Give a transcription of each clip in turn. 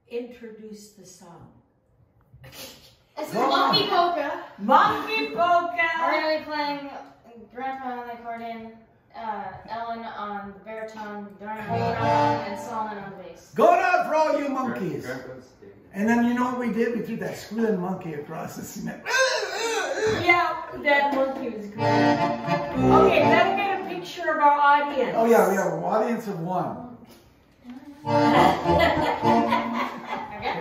introduce the song. It's Monkey Polka. Monkey Polka. We're gonna be playing Grandpa on the accordion, Ellen on the baritone, Dorian on the drum, and Solomon on the bass. Going out for all you monkeys. And then you know what we did? We threw that squealing monkey across the cement. Yeah, that monkey was great. Okay, let's get a picture of our audience. Oh yeah, we have an audience of one. Okay.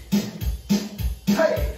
Hey!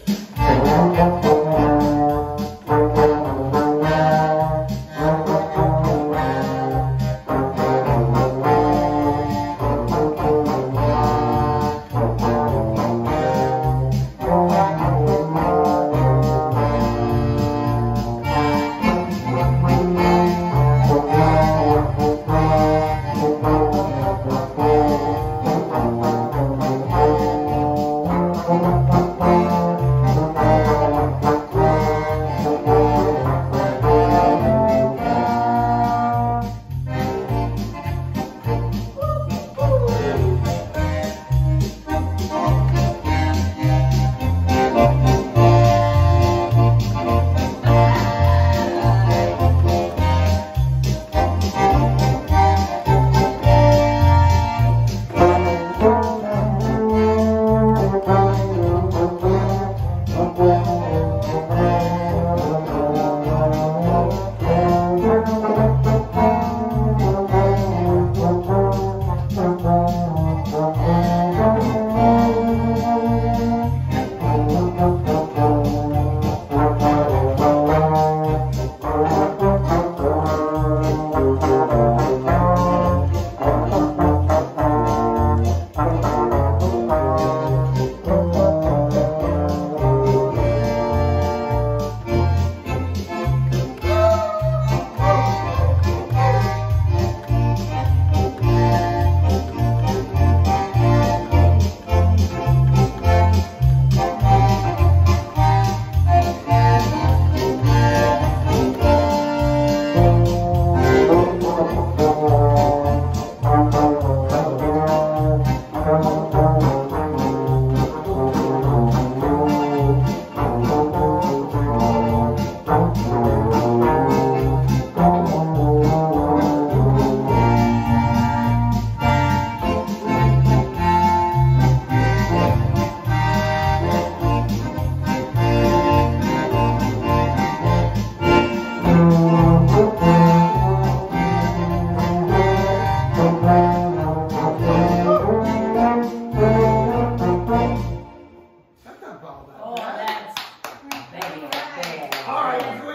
All right,